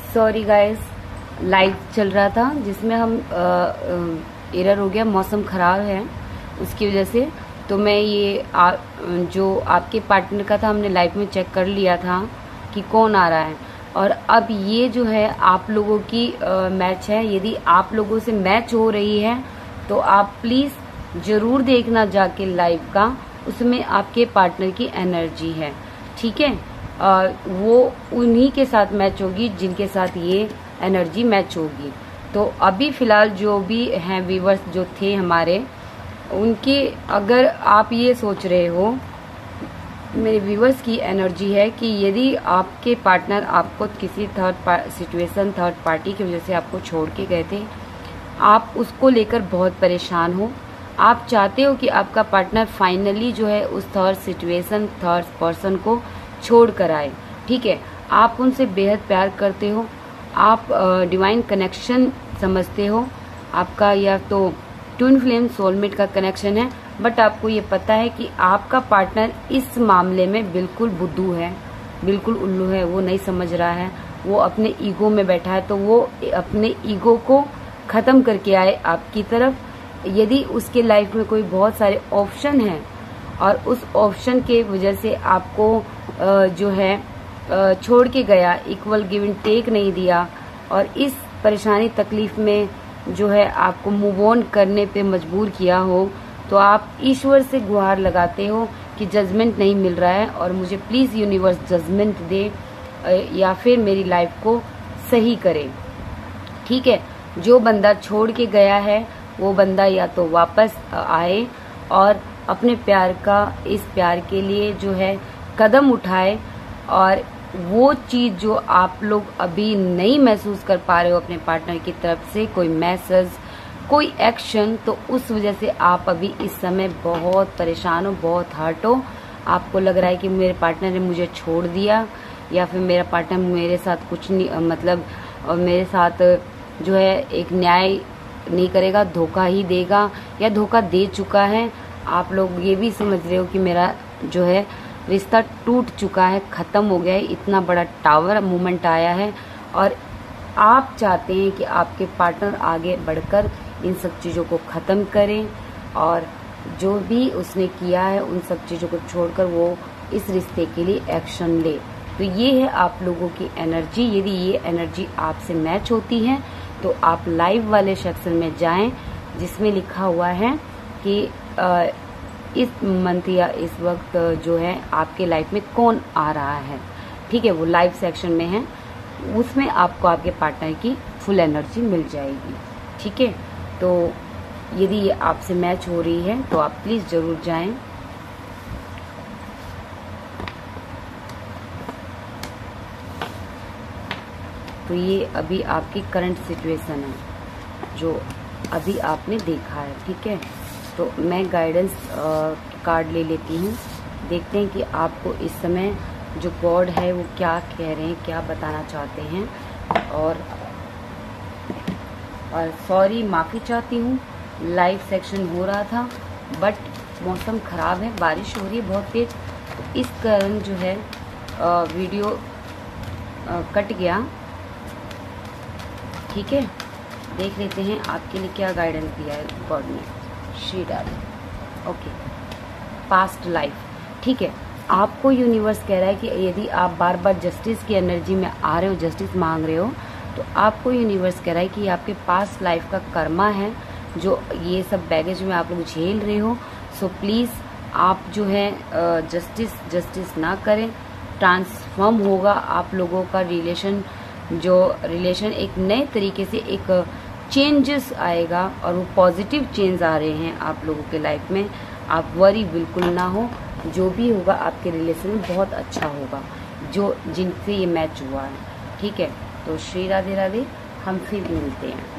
Sorry guys, live चल रहा था जिसमें हम एरर हो गया, मौसम खराब है उसकी वजह से। तो मैं ये जो आपके पार्टनर का था हमने लाइव में चेक कर लिया था कि कौन आ रहा है। और अब ये जो है आप लोगों की मैच है। यदि आप लोगों से मैच हो रही है तो आप प्लीज़ ज़रूर देखना जाके लाइव का, उसमें आपके पार्टनर की एनर्जी है, ठीक है। वो उन्हीं के साथ मैच होगी जिनके साथ ये एनर्जी मैच होगी। तो अभी फ़िलहाल जो भी हैं व्यूवर्स जो थे हमारे, उनके अगर आप ये सोच रहे हो, मेरे व्यूवर्स की एनर्जी है कि यदि आपके पार्टनर आपको किसी थर्ड पार्टी की वजह से आपको छोड़ के गए थे, आप उसको लेकर बहुत परेशान हो। आप चाहते हो कि आपका पार्टनर फाइनली जो है उस थर्ड पर्सन को छोड़ कर आए, ठीक है। आप उनसे बेहद प्यार करते हो, आप डिवाइन कनेक्शन समझते हो, आपका या तो ट्विन फ्लेम सोलमेट का कनेक्शन है। बट आपको ये पता है कि आपका पार्टनर इस मामले में बिल्कुल बुद्धू है, बिल्कुल उल्लू है, वो नहीं समझ रहा है, वो अपने ईगो में बैठा है। तो वो अपने ईगो को ख़त्म करके आए आपकी तरफ। यदि उसके लाइफ में कोई बहुत सारे ऑप्शन हैं और उस ऑप्शन के वजह से आपको जो है छोड़ के गया, इक्वल गिव एंड टेक नहीं दिया, और इस परेशानी तकलीफ में जो है आपको मूव ऑन करने पे मजबूर किया हो, तो आप ईश्वर से गुहार लगाते हो कि जजमेंट नहीं मिल रहा है और मुझे प्लीज़ यूनिवर्स जजमेंट दे या फिर मेरी लाइफ को सही करे, ठीक है। जो बंदा छोड़ के गया है वो बंदा या तो वापस आए और अपने प्यार का, इस प्यार के लिए जो है कदम उठाए। और वो चीज़ जो आप लोग अभी नहीं महसूस कर पा रहे हो अपने पार्टनर की तरफ से, कोई मैसेज, कोई एक्शन, तो उस वजह से आप अभी इस समय बहुत परेशान हो, बहुत हर्ट हो। आपको लग रहा है कि मेरे पार्टनर ने मुझे छोड़ दिया, या फिर मेरा पार्टनर मेरे साथ कुछ नहीं, मतलब मेरे साथ जो है एक न्याय नहीं करेगा, धोखा ही देगा या धोखा दे चुका है। आप लोग ये भी समझ रहे हो कि मेरा जो है रिश्ता टूट चुका है, ख़त्म हो गया है, इतना बड़ा टावर मूवमेंट आया है। और आप चाहते हैं कि आपके पार्टनर आगे बढ़कर इन सब चीज़ों को ख़त्म करें और जो भी उसने किया है उन सब चीज़ों को छोड़कर वो इस रिश्ते के लिए एक्शन ले। तो ये है आप लोगों की एनर्जी। यदि ये एनर्जी आपसे मैच होती है तो आप लाइव वाले सेक्शन में जाएं जिसमें लिखा हुआ है कि इस मंथ या इस वक्त जो है आपके लाइफ में कौन आ रहा है, ठीक है। वो लाइव सेक्शन में है, उसमें आपको आपके पार्टनर की फुल एनर्जी मिल जाएगी, ठीक है। तो यदि ये आपसे मैच हो रही है तो आप प्लीज़ ज़रूर जाएं। तो ये अभी आपकी करंट सिचुएशन है जो अभी आपने देखा है, ठीक है। तो मैं गाइडेंस कार्ड ले लेती हूँ, देखते हैं कि आपको इस समय जो गॉड है वो क्या कह रहे हैं, क्या बताना चाहते हैं। और सॉरी, माफ़ी चाहती हूँ, लाइव सेक्शन हो रहा था बट मौसम ख़राब है, बारिश हो रही है बहुत तेज, तो इस कारण जो है वीडियो कट गया, ठीक है। देख लेते हैं आपके लिए क्या गाइडेंस दिया है गॉड ने। Shri Radhe. Okay, past life, ठीक है। आपको यूनिवर्स कह रहा है कि यदि आप बार बार जस्टिस की एनर्जी में आ रहे हो, जस्टिस मांग रहे हो, तो आपको यूनिवर्स कह रहा है कि ये आपके पास्ट लाइफ का कर्मा है जो ये सब बैगेज में आप लोग झेल रहे हो। सो प्लीज़ आप जो है जस्टिस ना करें, ट्रांसफॉर्म होगा आप लोगों का रिलेशन एक नए तरीके से एक चेंजेस आएगा और वो पॉजिटिव चेंज आ रहे हैं आप लोगों के लाइफ में। आप वरी बिल्कुल ना हो, जो भी होगा आपके रिलेशन में बहुत अच्छा होगा जो जिनसे ये मैच हुआ है, ठीक है। तो श्री राधे राधे, हम फिर मिलते हैं।